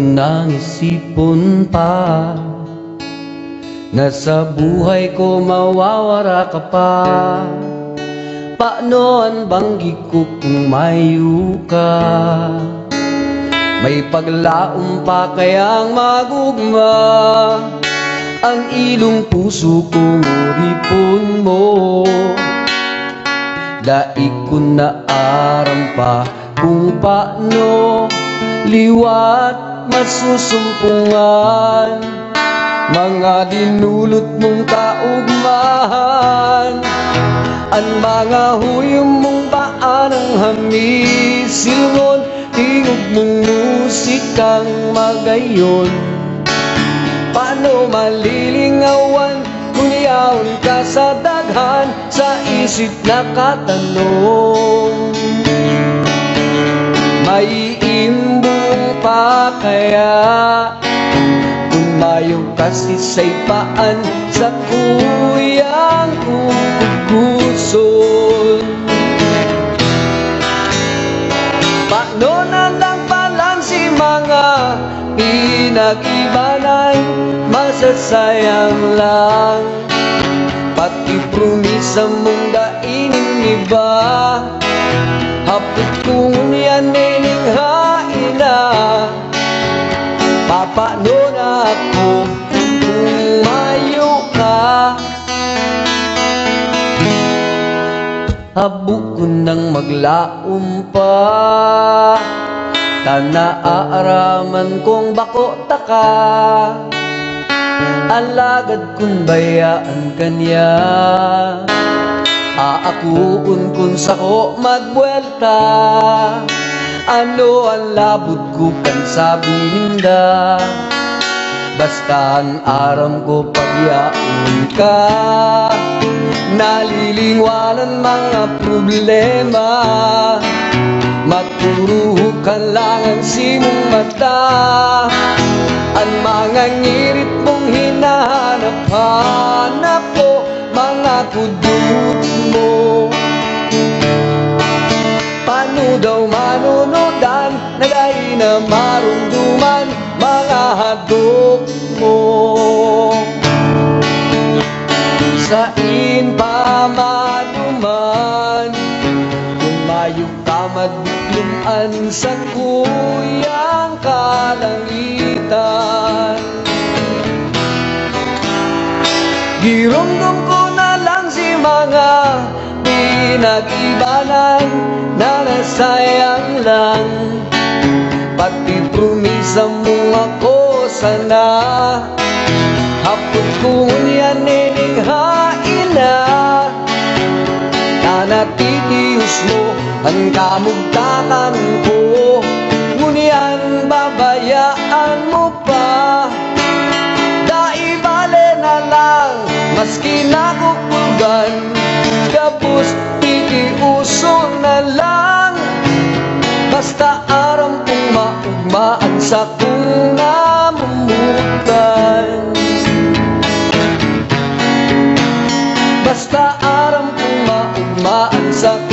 nang isipon pa na sa buhay ko mawawara ka pa. Paanoan banggi ko kung mayu ka? May paglaom pa kayang magugma ang ilong puso kong uripon mo. Daig ko na aram pa kung paano liwat masusumpungan mga dinulot mong kaugmahan. Ang mga huyong mong paanang hamisilngon, tingog mong musikang magayon. Paano malilingawan kung iyaon ka sa daghan sa isip na katanong? May imbong pa kaya kung mayong kasisaypaan sa kuyang kukuson? Paano na lang palang si mga pinag-ibanan, masasayang lang. Pati promisa mong dainin iba, hapot kung yan nininghain na. Papaano na ako kung mayo ka? Habo ko nang maglaom pa, tanaaraman kong bako taka. Alagad kung bayaan kanya, aakuun kung sako magbuelta. Ano ang labot ko kan sabihinda, basta ang aram ko pagyaon ka. Nalilingwanan mga problema, maturukan lang ang simong mata. Ang mga ngirit mong hinahanap-hanap ko, mga kudut mo. Paano daw manunodan, nagay na marumduman mga hadok mo? Sain pa maduman kung mayong kamadlungan sa kuyang kalangitan? Girongdong ko na lang si mga pinag-ibanan na nasayang lang. Pati promisa mo ako sana, hapot kung yan nininghain na. Nanatitius mo ang kamugtatan ko, ngunyan babayaan mo pa. Daibale na lang, maski nakukulugan, kapos titiuso na lang. Basta aram kong maugmaan sa kung namumutan. Basta aram kong maugmaan sa